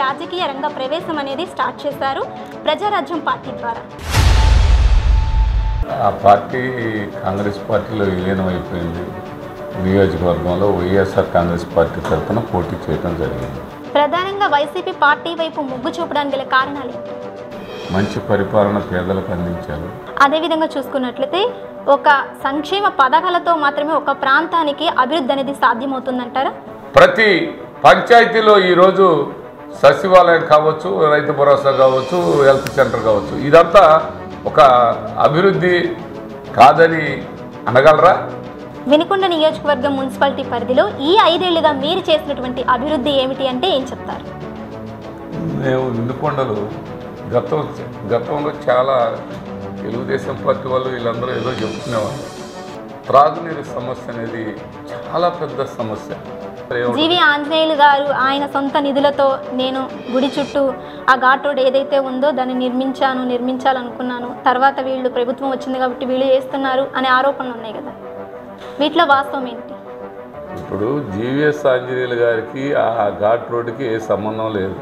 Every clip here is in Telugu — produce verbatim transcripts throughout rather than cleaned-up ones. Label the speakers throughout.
Speaker 1: రాజకీయ రంగ ప్రవేశం అనేది స్టార్ట్ చేశారు ప్రజారాజ్యం పార్టీ ద్వారా.
Speaker 2: ఆ పార్టీ కాంగ్రెస్ పార్టీలో విలీనం అయిపోయింది. నియోజకవర్గంలో వైఎస్ఆర్ కాంగ్రెస్ పార్టీ తరఫున పోటీ చేయడం జరిగింది.
Speaker 1: ప్రధానంగా వైసీపీ పార్టీ వైపు మొగ్గు చూపడానికి గల కారణాలు ఏంటి?
Speaker 2: మంచి పరిపాలన పేదలకు అందించారు.
Speaker 1: అదేవిధంగా చూసుకున్నట్లయితే ఒక సంక్షేమ పథకాలతో మాత్రమే ఒక ప్రాంతానికి అభివృద్ధి అనేది సాధ్యమవుతుందంటారా?
Speaker 2: ప్రతి పంచాయతీలో ఈరోజు సచివాలయం కావచ్చు, రైతు భరోసా కావచ్చు, హెల్త్ సెంటర్ కావచ్చు, ఇదంతా ఒక అభివృద్ధి కాదని అనగలరా?
Speaker 1: వినుకొండ నియోజకవర్గం మున్సిపాలిటీ పరిధిలో ఈ ఐదేళ్లుగా మీరు చేసినటువంటి అభివృద్ధి ఏమిటి అంటే ఏం చెప్తారు?
Speaker 2: మేము వినుకొండలో గతం గతంలో చాలా తెలుగుదేశం పార్టీ వాళ్ళు వీళ్ళందరూ ఏదో చెప్తునేవాళ్ళు. త్రాగునీరు సమస్య అనేది చాలా పెద్ద సమస్య.
Speaker 1: జీవి ఆంజనేయులు గారు ఆయన సొంత నిధులతో నేను గుడి చుట్టూ ఆ ఘాట్ రోడ్ ఏదైతే ఉందో దాన్ని నిర్మించాను నిర్మించాలనుకున్నాను తర్వాత వీళ్ళు ప్రభుత్వం వచ్చింది కాబట్టి వీళ్ళు చేస్తున్నారు అనే ఆరోపణలు ఉన్నాయి కదా, వీటిలో వాస్తవం ఏంటి?
Speaker 2: ఇప్పుడు జీవీఎస్ ఆంజనేయులు గారికి ఆ ఘాట్ రోడ్డుకి ఏ సంబంధం లేదు.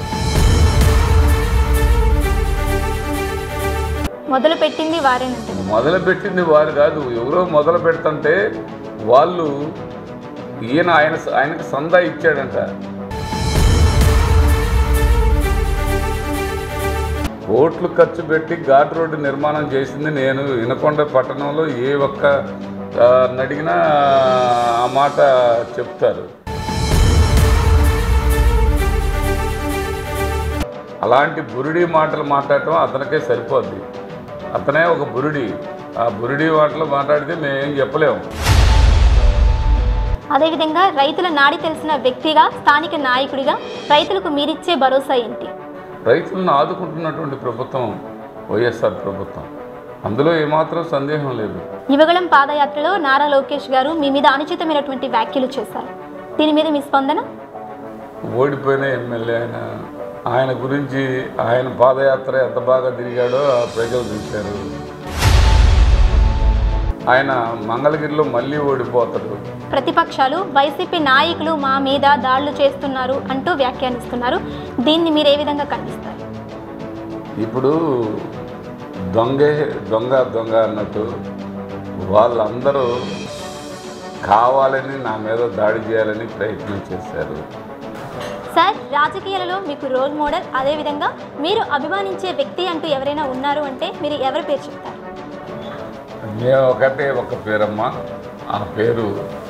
Speaker 1: మొదలు పెట్టింది వారేనంటే
Speaker 2: మొదలు పెట్టింది వారు కాదు, ఎవరో మొదలు పెడుతుంటే వాళ్ళు ఈయన ఆయన ఆయనకు సందా ఇచ్చాడంట. కోట్లు ఖర్చు పెట్టి ఘాట్ రోడ్డు నిర్మాణం చేసింది నేను. వినుకొండ పట్టణంలో ఏ ఒక్క అడిగినా ఆ మాట చెప్తారు. అలాంటి బురుడి మాటలు మాట్లాడటం అతనికే సరిపోద్ది. అతనే ఒక బురుడి. ఆ బురుడి మాటలు మాట్లాడితే మేమేం చెప్పలేము.
Speaker 1: అదేవిధంగా రైతుల నాడి తెలిసిన వ్యక్తిగా స్థానిక నాయకుడిగా రైతులకు మీరిచ్చే భరోసా ఏంటి?
Speaker 2: రైతులను ఆదుకుంటున్నటువంటి ప్రభుత్వం వైఎస్ఆర్ ప్రభుత్వం, అందులో ఏమాత్రం సందేహం లేదు.
Speaker 1: యువగళం పాదయాత్రలో నారా లోకేష్ గారు మీ మీద అనుచితమైనటువంటి వ్యాఖ్యలు చేశారు. దీని మీద మీ స్పందన?
Speaker 2: ఓడిపోయిన ఎమ్మెల్యే ఆయన ఆయన గురించి ఆయన పాదయాత్ర ఎంత బాగా తిరిగాడో ప్రజలు చూశారు. ఆయన మంగళగిరిలో మళ్ళీ ఓడిపోతాడు.
Speaker 1: ప్రతిపక్షాలు వైసీపీ నాయకులు మా మీద దాడులు చేస్తున్నారు అంటూ వ్యాఖ్యానిస్తున్నారు. దీన్ని మీరు ఏ విధంగా ఖండిస్తారు?
Speaker 2: ఇప్పుడు దొంగే దొంగ దొంగ అన్నట్టు వాళ్ళందరూ కావాలని నా మీద దాడి చేయాలని ప్రయత్నం చేశారు.
Speaker 1: సార్, రాజకీయాలలో మీకు రోల్ మోడల్, అదేవిధంగా మీరు అభిమానించే వ్యక్తి అంటూ ఎవరైనా ఉన్నారు అంటే మీరు ఎవరి పేరు చెప్తారు?
Speaker 2: నేను ఒకటే ఒక పేరమ్మ, ఆ పేరు